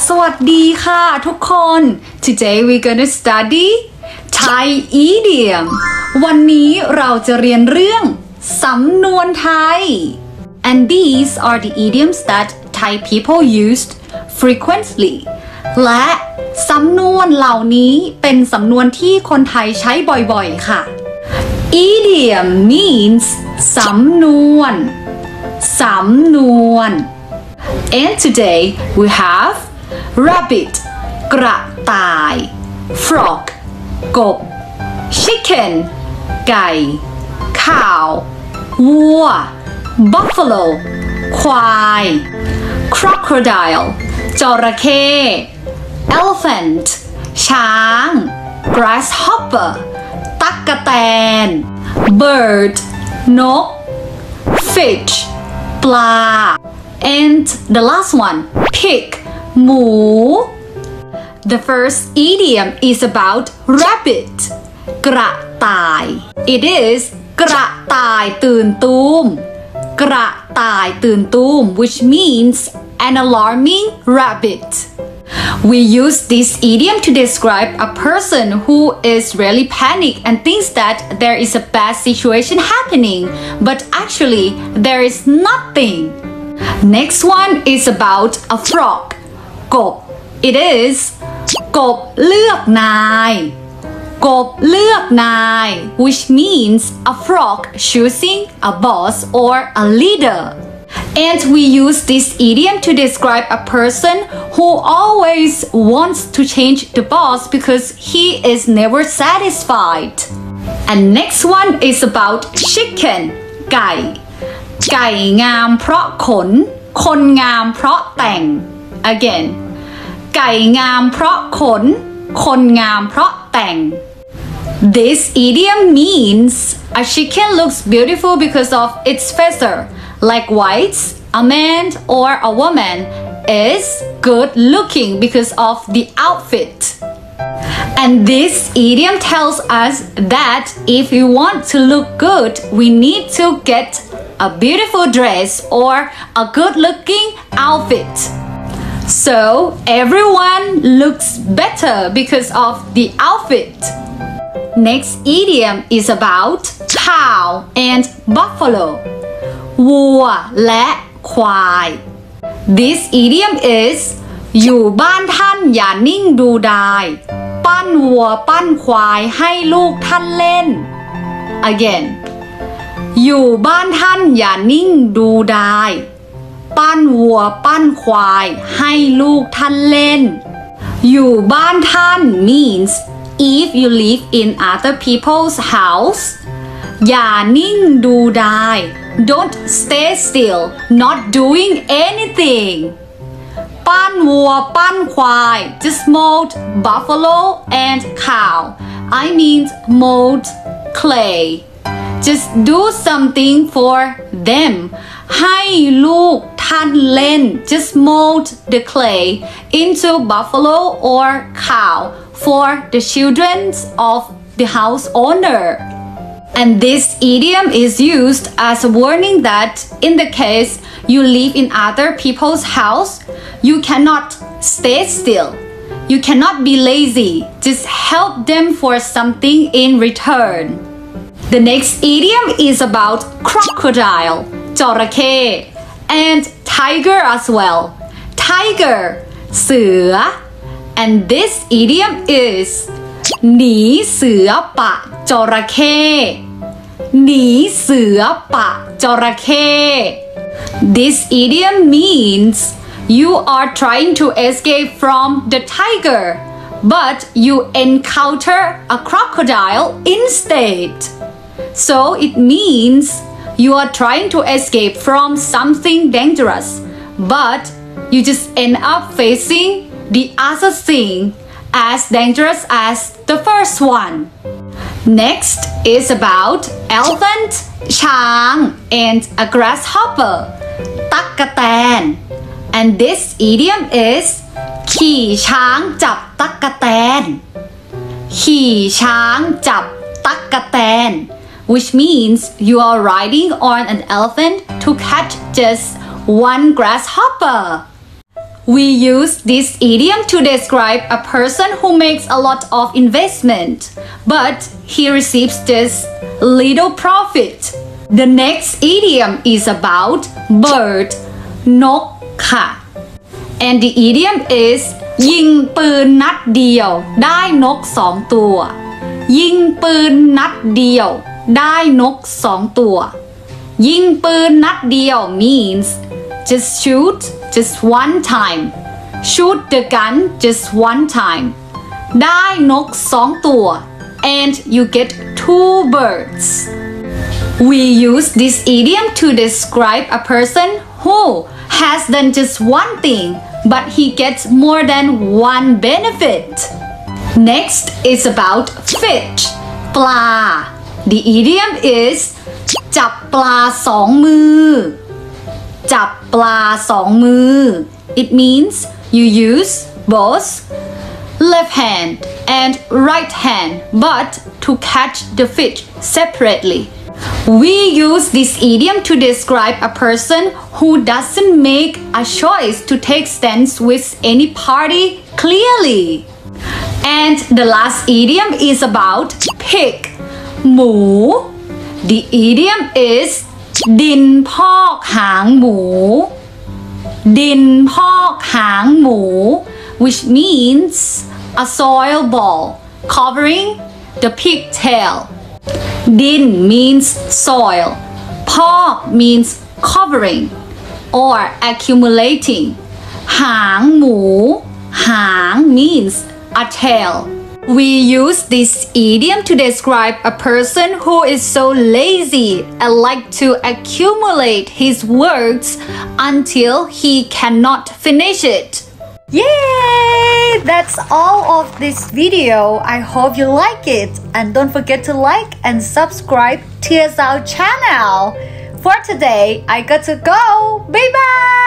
สวัสดีค่ะทุกคน Today we're gonna study Thai idiom วันนี้เราจะเรียนเรื่องสำนวนไทย and these are the idioms that Thai people used frequently และสำนวนเหล่านี้เป็นสำนวนที่คนไทยใช้บ่อยๆค่ะ idiom means สำนวนand today we have rabbit กระต่าย frog กบ chicken ไก่ cow วัว buffalo ควาย crocodile จระเข้ elephant ช้าง grasshopper ตั๊กแตน bird นก fish ปลา and the last one pig หมู The first idiom is about rabbit กระต่าย It is กระต่ายตื่นตูมกระต่ายตื่นตูม which means an alarming rabbit. We use this idiom to describe a person who is really panicked and thinks that there is a bad situation happening, but actually there is nothing. Next one is about a frog. กบ It is กบเลือกนายกบเลือกนาย which means a frog choosing a boss or a leader. And we use this idiom to describe a person who always wants to change the boss because he is never satisfied. And next one is about chicken ไก่ไก่งามเพราะขนคนงามเพราะแต่ง Again ไก่งามเพราะขนคนงามเพราะแต่ง This idiom means a chicken looks beautiful because of its feather. Likewise, a man or a woman is good looking because of the outfit. And this idiom tells us that if we want to look good, we need to get a beautiful dress or a good looking outfit. So everyone looks better because of the outfit. Next idiom is about cow and buffalo. วัวและควาย This idiom is อยู่บ้านท่านอย่านิ่งดูดายปั้นวัวปั้นควายให้ลูกท่านเล่น Again อยู่บ้านท่านอย่านิ่งดูดายปั้นวัวปั้นควายให้ลูกท่านเล่นอยู่บ้านท่าน means if you live in other people's house อย่านิ่งดูดาย Don't stay still not doing anything ปั้นวัวปั้นควาย just mold buffalo and cow I mean mold clay just do something for them ให้ลูกท่านเล่น just mold the clay into buffalo or cow for the children of the house owner. And this idiom is used as a warning that in the case you live in other people's house, you cannot stay still. You cannot be lazy. Just help them for something in return. The next idiom is about crocodile, จระเข้ and tiger as well. Tiger เสือ and this idiom is หนีเสือปะจระเข้หนีเสือปะจระเข้ This idiom means you are trying to escape from the tiger but you encounter a crocodile instead. So it means you are trying to escape from something dangerous but you just end up facing the other thing as dangerous as the first one. Next is about elephant, ช้าง and a grasshopper, ตั๊กแตน and this idiom is ขี่ช้างจับตั๊กแตนขี่ช้างจับตั๊กแตน which means you are riding on an elephant to catch just one grasshopper. We use this idiom to describe a person who makes a lot of investment, but he receives just little profit. The next idiom is about bird นกค่ะ and the idiom is ยิงปืนนัดเดียวได้นก2 ตัวยิงปืนนัดเดียวได้นก2 ตัวยิงปืนนัดเดียว means just shoot just one time shoot the gun just one time ได้นก2 ตัว and you get 2 birds. We use this idiom to describe a person who has done just one thing but he gets more than one benefit. Next is about fish ปลา The idiom is จับปลา2 มือจับปลา2 มือ It means you use both left hand and right hand but to catch the fish separately. We use this idiom to describe a person who doesn't make a choice to take stance with any party clearly. And the last idiom is about pig หมู The idiom is ดินพอกหางหมูดินพอกหางหมู which means a soil ball covering the pigtail. Din means soil. Pok means covering or accumulating. Hang mu, hang means a tail. We use this idiom to describe a person who is so lazy and like to accumulate his words until he cannot finish it. Yay! That's all of this video. I hope you like it. And don't forget to like and subscribe to our channel. For today, I got to go. Bye bye!